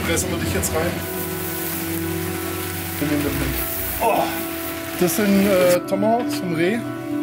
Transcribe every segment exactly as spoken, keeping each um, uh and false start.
pressen wir dich jetzt rein. Oh. Das sind äh, Tomahawks vom Reh.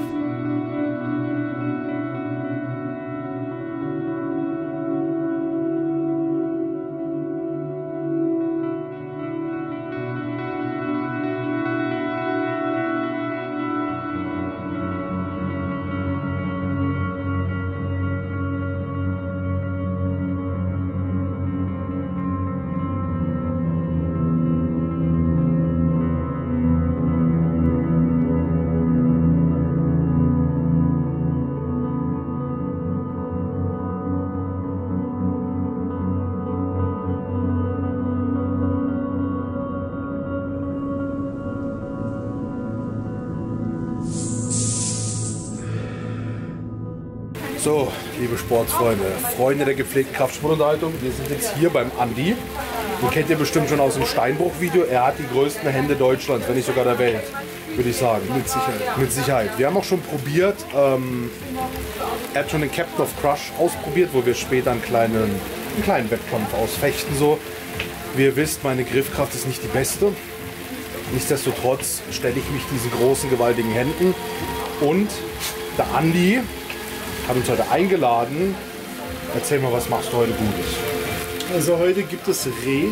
So, liebe Sportsfreunde, Freunde der gepflegten Kraftsportunterhaltung, wir sind jetzt hier beim Andi. Den kennt ihr bestimmt schon aus dem Steinbruch-Video. Er hat die größten Hände Deutschlands, wenn nicht sogar der Welt, würde ich sagen. Mit Sicherheit. Mit Sicherheit. Wir haben auch schon probiert, ähm, er hat schon den Captain of Crush ausprobiert, wo wir später einen kleinen, einen kleinen Wettkampf ausfechten. So. Wie ihr wisst, meine Griffkraft ist nicht die beste. Nichtsdestotrotz stelle ich mich diesen großen, gewaltigen Händen. Und der Andi hat uns heute eingeladen. Erzähl mal, was machst du heute Gutes? Also heute gibt es Reh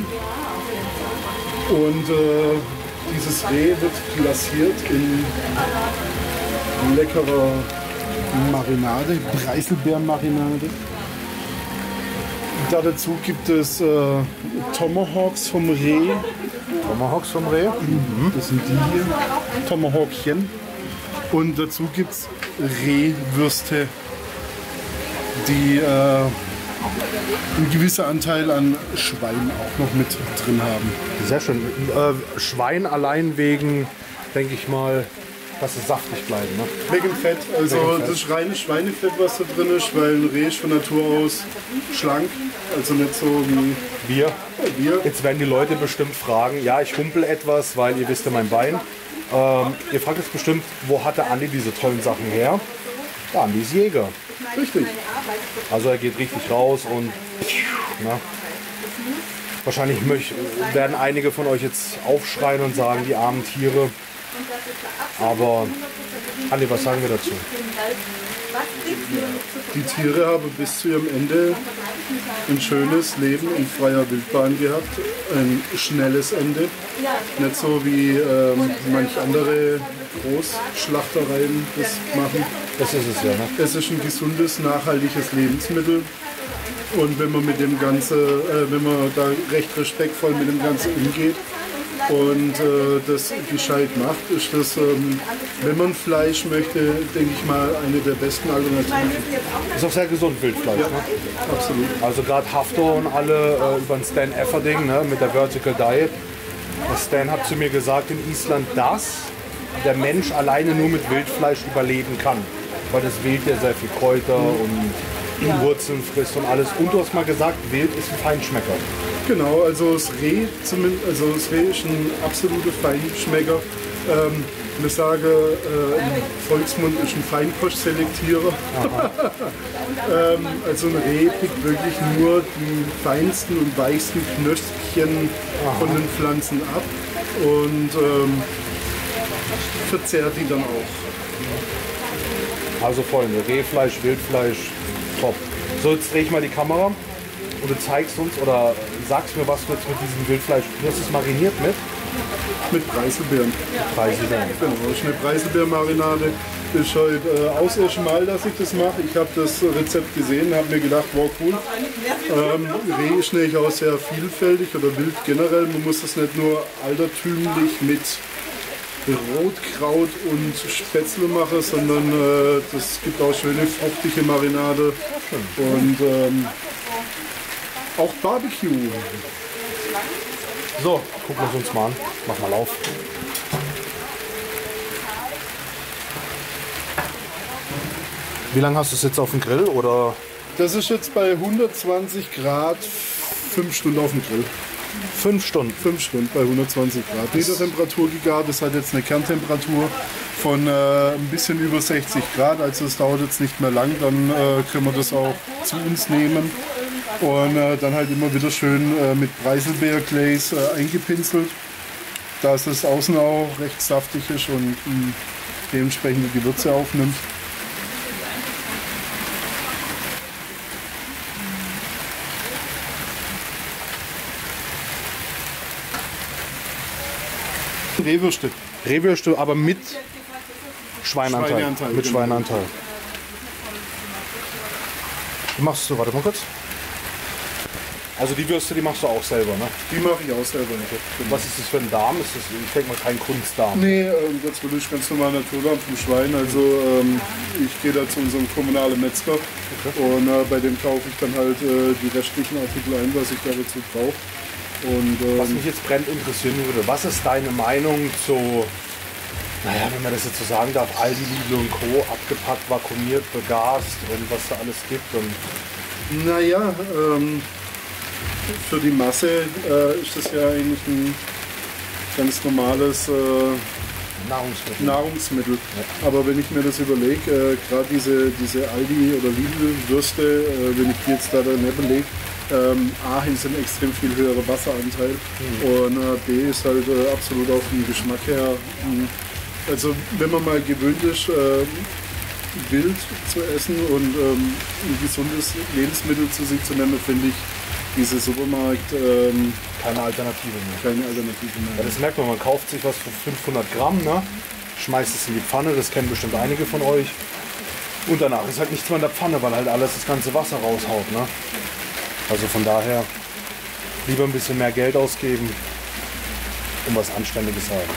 und äh, dieses Reh wird glasiert in leckerer Marinade, Preiselbeermarinade. Da dazu gibt es äh, Tomahawks vom Reh. Tomahawks vom Reh? Mhm. Das sind die hier, Tomahawkchen. Und dazu gibt es Rehwürste, die äh, ein gewisser Anteil an Schwein auch noch mit drin haben. Sehr schön. Äh, Schwein allein wegen, denke ich mal, dass es saftig bleiben. Ne? Wegen Fett. Also Wegen Fett. Das ist reine Schweinefett, was da drin ist, weil ein Reh ist von Natur aus schlank. Also nicht so wie wir. Ja, wir. Jetzt werden die Leute bestimmt fragen, ja, ich humpel etwas, weil ihr wisst ja mein Bein. Ähm, ihr fragt jetzt bestimmt, wo hat der Andi diese tollen Sachen her? Der Andi ist Jäger. Richtig. Also er geht richtig raus und na, wahrscheinlich möcht, werden einige von euch jetzt aufschreien und sagen, die armen Tiere. Aber Andi, was sagen wir dazu? Die Tiere haben bis zu ihrem Ende ein schönes Leben in freier Wildbahn gehabt, ein schnelles Ende, nicht so wie ähm, manch andere Großschlachtereien das machen. Das ist es ja, ne? Es ist ein gesundes, nachhaltiges Lebensmittel und wenn man mit dem Ganzen, äh, wenn man da recht respektvoll mit dem Ganzen umgeht und äh, das gescheit macht, ist das, ähm, wenn man Fleisch möchte, denke ich mal, eine der besten Alternativen. Ist auch sehr gesund, Wildfleisch. Ja, ne? absolut. Also gerade Haftor und alle äh, über den Stan Efferding, ne, mit der Vertical Diet. Der Stan hat zu mir gesagt in Island, dass der Mensch alleine nur mit Wildfleisch überleben kann. Weil das Wild ja sehr viel Kräuter und Wurzeln frisst und alles. Und du hast mal gesagt, Wild ist ein Feinschmecker. Genau, also das Reh, zumindest, also das Reh ist ein absoluter Feinschmecker. Ähm, ich sage, äh, im Volksmund ist ein Feinkostselektierer. ähm, also ein Reh pickt wirklich nur die feinsten und weichsten Knöspchen Aha. von den Pflanzen ab und ähm, verzehrt die dann auch. Also Freunde, Rehfleisch, Wildfleisch, top. So, jetzt drehe ich mal die Kamera und du zeigst uns oder sagst mir, was du jetzt mit diesem Wildfleisch, du hast es mariniert mit? Mit Preiselbeeren. Preiselbeeren. Genau, das ist eine Preiselbeermarinade. Das ist heute äh, auch das erste Mal, dass ich das mache. Ich habe das Rezept gesehen, habe mir gedacht, wow, cool. Ähm, Reh ist nämlich auch sehr vielfältig oder Wild generell. Man muss das nicht nur altertümlich mit Rotkraut und Spätzle machen, sondern äh, das gibt auch schöne fruchtige Marinade und ähm, auch Barbecue. So, gucken wir es uns mal an. Mach mal auf. Wie lange hast du es jetzt auf dem Grill? Oder? Das ist jetzt bei hundertzwanzig Grad fünf Stunden auf dem Grill. Fünf Stunden? Fünf Stunden bei hundertzwanzig Grad. Niedertemperatur gegart, das hat jetzt eine Kerntemperatur von äh, ein bisschen über sechzig Grad. Also es dauert jetzt nicht mehr lang, dann äh, können wir das auch zu uns nehmen. Und äh, dann halt immer wieder schön äh, mit Preiselbeerglaze äh, eingepinselt, dass es außen auch recht saftig ist und mh, dementsprechende Gewürze aufnimmt. Rehwürste. Rehwürste, aber mit Schweinanteil. Schweineanteil, mit genau. Schweinanteil. Die machst du, warte mal kurz. Also die Würste, die machst du auch selber, ne? Die mache ich auch selber. Genau. Was ist das für ein Darm? Ist das, ich denke mal, kein Kunstdarm. Nee, ähm, das will ich ganz normal Naturdarm vom Schwein. Also ähm, ich gehe da zu unserem kommunalen Metzger und äh, bei dem kaufe ich dann halt äh, die restlichen Artikel ein, was ich da dazu brauche. Und, ähm, Was mich jetzt brennend interessieren würde, was ist deine Meinung zu, naja, wenn man das jetzt so sagen darf, Aldi, Lidl und Co. abgepackt, vakuumiert, begast und was da alles gibt? Und naja, ähm, für die Masse äh, ist das ja eigentlich ein ganz normales äh, Nahrungsmittel. Nahrungsmittel. Ja. Aber wenn ich mir das überlege, äh, gerade diese, diese Aldi- oder Lidl-Würste, äh, wenn ich die jetzt da daneben lege, ähm, A, sind ein extrem viel höherer Wasseranteil mhm. und äh, B ist halt äh, absolut auf den Geschmack her. Mh. Also wenn man mal gewöhnt ist, äh, wild zu essen und ähm, ein gesundes Lebensmittel zu sich zu nehmen, finde ich diese Supermarkt ähm, keine Alternative mehr. Keine Alternative mehr. Ja, das merkt man, man kauft sich was für fünfhundert Gramm, ne? Schmeißt es in die Pfanne, das kennen bestimmt einige von euch. Und danach ist halt nichts mehr in der Pfanne, weil halt alles das ganze Wasser raushaut. Ne? Also von daher lieber ein bisschen mehr Geld ausgeben und was Anständiges haben.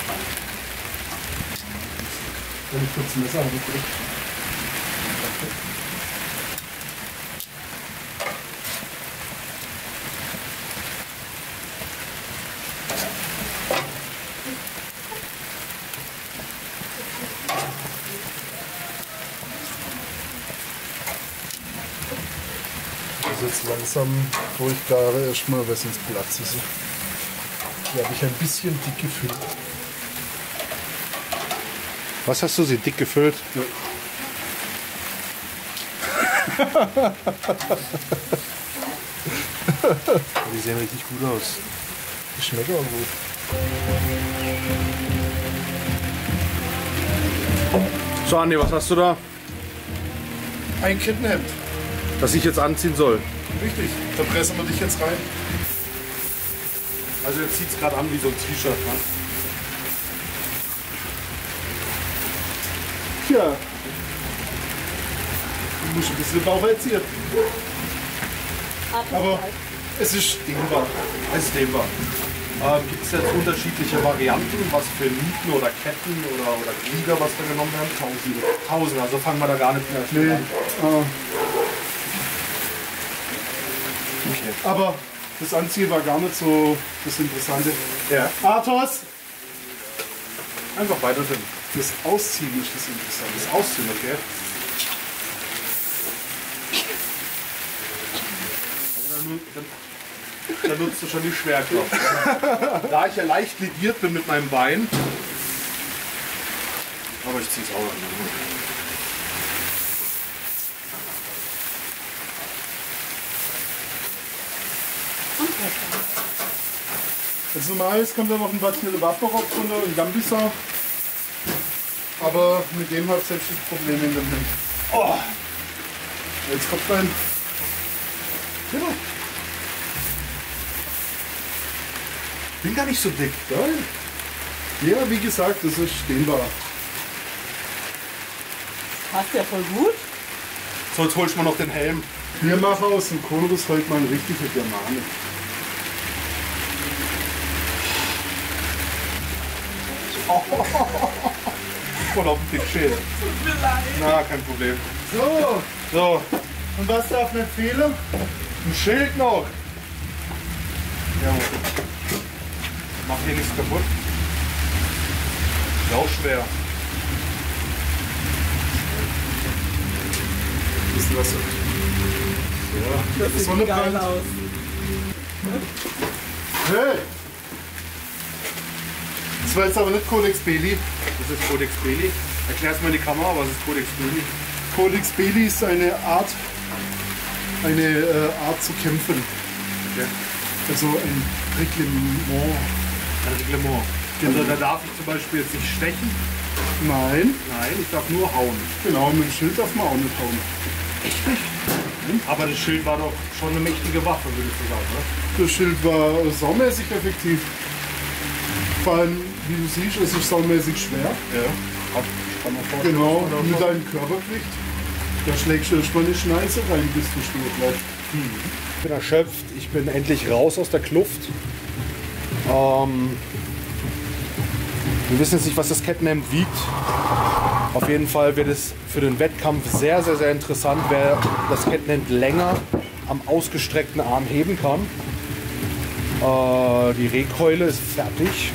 Wenn ich kurz ein Messer habe, jetzt langsam durchgare erstmal, was ins Platz ist. Hier habe ich ein bisschen dick gefüllt. Was hast du sie dick gefüllt? Ja. Die sehen richtig gut aus. Die schmecken auch gut. So, Andi, was hast du da? Ein Kettenhemd. Das ich jetzt anziehen soll. Richtig, da pressen wir dich jetzt rein. Also jetzt sieht es gerade an wie so ein T-Shirt. Ne? Ja. Du musst ein bisschen Bauch erziehen. Aber es ist dehnbar. Es ist dehnbar. Ähm, Gibt es jetzt unterschiedliche Varianten, was für Nieten oder Ketten oder, oder Glieder, was da genommen werden? Tausende. Tausende, also fangen wir da gar nicht mehr nee. an. Ah. Okay. Aber das Anziehen war gar nicht so das Interessante. Ja. Athos! Einfach weiter drin. Das Ausziehen ist das Interessante. Das Ausziehen, okay. Also dann, dann, dann nutzt du schon die Schwerkraft. Da ich ja leicht lediert bin mit meinem Bein. Aber ich ziehe es auch an. Als normales kommt da noch ein Vanille Vaporop drunter, ein Gambisa. Aber mit dem hat es selbst das Problem in dem Hemd. Oh! Jetzt kommt rein. Ja. Bin gar nicht so dick. Geil. Ja, wie gesagt, das ist dehnbar. Passt ja voll gut. So, jetzt holst du mal noch den Helm. Wir machen aus dem Chorus heute mal eine richtige Germane. Voll auf den Dick Schädel. Tut mir leid. Na, kein Problem. So, So, und was darf nicht fehlen? ein Schild noch. Ja, mach hier nichts kaputt. Ist auch schwer. Bisschen Wasser. Das Die sieht Sonne geil brennt. aus. Hey! Das war jetzt aber nicht Codex Beli. Das ist Codex Beli. Erklär's mal in die Kamera, was ist Codex Beli? Codex Beli ist eine Art eine äh, Art zu kämpfen. Okay. Also ein Reglement. Ein Reglement. Genau. Also da darf ich zum Beispiel jetzt nicht stechen. Nein, Nein, ich darf nur hauen. genau, mit dem Schild darf man auch nicht hauen. Echt nicht? Aber das Schild war doch schon eine mächtige Waffe, würdest du sagen, ne? Das Schild war äh, saumäßig effektiv. Vor allem, wie du siehst, es ist saumäßig schwer. Ja. Ich kann mir vorstellen. Genau, dass man da mit schon- deinem Körpergewicht. Da schlägst du erstmal eine Schneise rein, bis du stehen bleibst. Ich bin erschöpft, ich bin endlich raus aus der Kluft. Ähm, wir wissen jetzt nicht, was das Kettenhemd wiegt. Auf jeden Fall wird es für den Wettkampf sehr, sehr, sehr interessant, wer das Kettenhemd länger am ausgestreckten Arm heben kann. Äh, die Rehkeule ist fertig.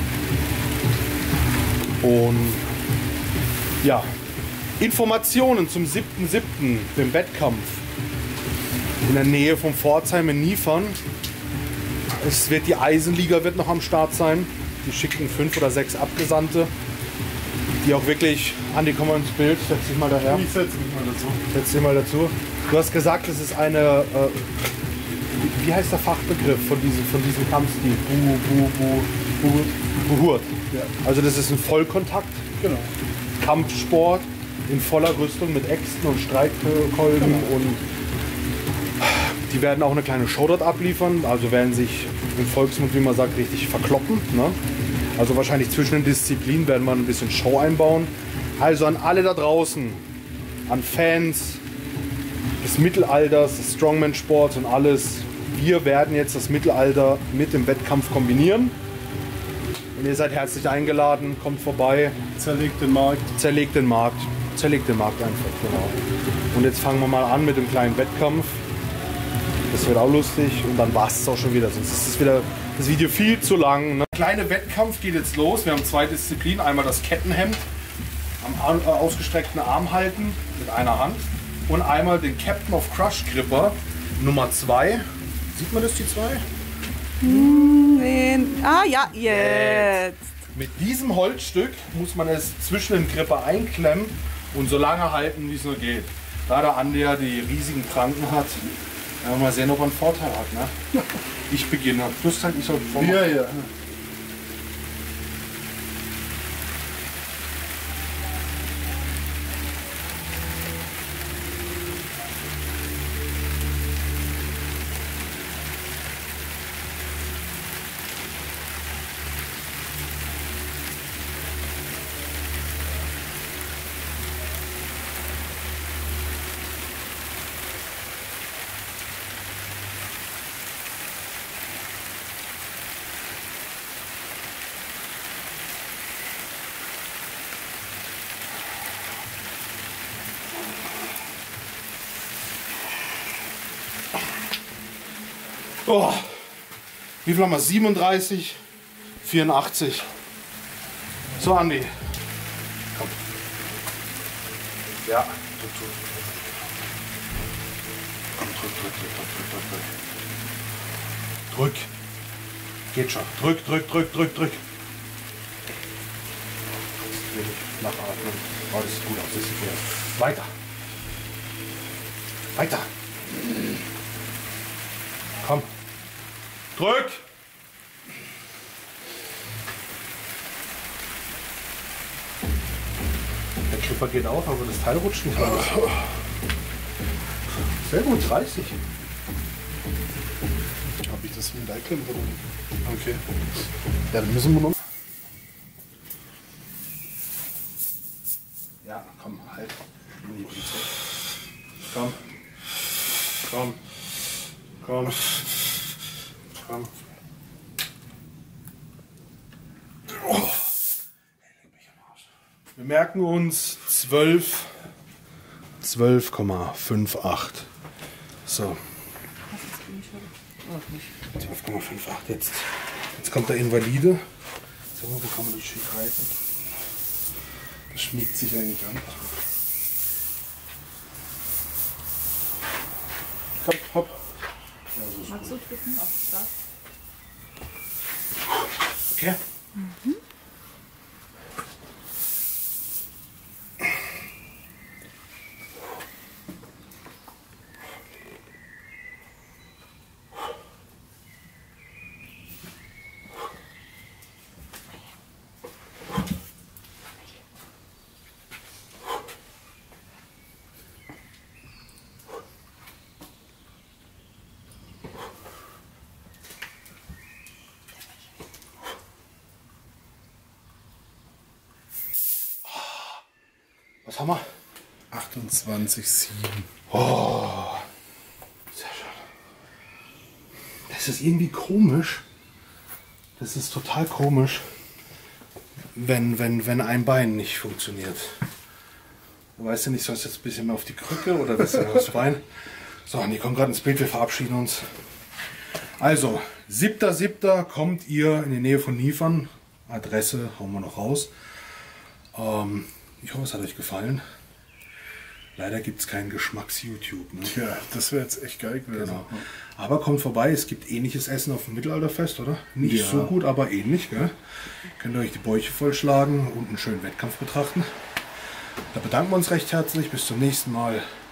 Und ja, Informationen zum siebten siebten, dem Wettkampf in der Nähe von Pforzheim in Niefern. Es wird die Eisenliga wird noch am Start sein. Die schicken fünf oder sechs Abgesandte, die auch wirklich, Andi, komm mal ins Bild, setz dich mal daher. Ich setze mich mal dazu. Setz dich mal dazu. Du hast gesagt, es ist eine, äh, wie, wie heißt der Fachbegriff von diesem, von diesem Kampfstil? Bu, bu, bu, bu, Buhurt. Ja. Also das ist ein Vollkontakt. Genau. Kampfsport in voller Rüstung mit Äxten und Streitkolben und die werden auch eine kleine Show dort abliefern, also werden sich im Volksmund, wie man sagt, richtig verkloppen. Ne? Also wahrscheinlich zwischen den Disziplinen werden wir ein bisschen Show einbauen. Also an alle da draußen, an Fans des Mittelalters, des Strongman-Sports und alles, wir werden jetzt das Mittelalter mit dem Wettkampf kombinieren. Und ihr seid herzlich eingeladen, kommt vorbei. Zerlegt den Markt. Zerlegt den Markt. Zerlegt den Markt einfach, genau. Und jetzt fangen wir mal an mit dem kleinen Wettkampf. Das wird auch lustig und dann war es auch schon wieder. Sonst ist das wieder das Video viel zu lang. Ne? Der kleine Wettkampf geht jetzt los. Wir haben zwei Disziplinen. Einmal das Kettenhemd am Arm, äh, ausgestreckten Arm halten mit einer Hand. Und einmal den Captain of Crush Gripper Nummer zwei. Sieht man das, die zwei? Nee. Ah ja, jetzt. Mit diesem Holzstück muss man es zwischen den Gripper einklemmen und so lange halten, wie es nur geht. Da der Andi ja die riesigen Pranken hat, ja, mal sehen, ob er einen Vorteil hat. Ne? Ich beginne. Du hast halt, ich soll vormachen. Ja, ja. Oh, wie viel haben wir? siebenunddreißig, vierundachtzig. So, Andi. Komm. Ja, drück, drück. Komm, drück, drück, drück, drück, drück, drück. Drück. Geht schon. Drück, drück, drück, drück, drück. Nachatmen. Oh, das sieht gut aus. Das sieht gut aus. Weiter. Weiter. Komm. Drück! Der Clipper geht auf, aber das Teil rutscht nicht raus. Sehr gut, dreißig. Habe ich das mit Eiklen drin? Okay. Ja, dann müssen wir noch. Ja, komm, halt. Komm. Komm. Komm. Komm. Oh. Wir merken uns zwölf, zwölf Komma achtundfünfzig. So. zwölf Komma achtundfünfzig. Jetzt, jetzt kommt der Invalide. So, wie kann man das schick halten? Das schmiegt sich eigentlich an. Hopp, hopp. Magst du drücken auf das? Okay. Mhm. Was haben wir? achtundzwanzig Komma sieben. Oh, sehr schön. Das ist irgendwie komisch. Das ist total komisch, wenn, wenn, wenn ein Bein nicht funktioniert. Du weißt ja nicht, soll es jetzt ein bisschen mehr auf die Krücke oder was ist das Bein? So, die kommen gerade ins Bild, wir verabschieden uns. Also, siebter siebter kommt ihr in die Nähe von Niefern. Adresse hauen wir noch raus. Ähm, ich hoffe, es hat euch gefallen. Leider gibt es keinen Geschmacks-YouTube. Ne? Ja, das wäre jetzt echt geil gewesen. Genau. Aber kommt vorbei, es gibt ähnliches Essen auf dem Mittelalterfest, oder? Nicht Ja. so gut, aber ähnlich. Gell? Könnt ihr euch die Bäuche vollschlagen und einen schönen Wettkampf betrachten. Da bedanken wir uns recht herzlich. Bis zum nächsten Mal.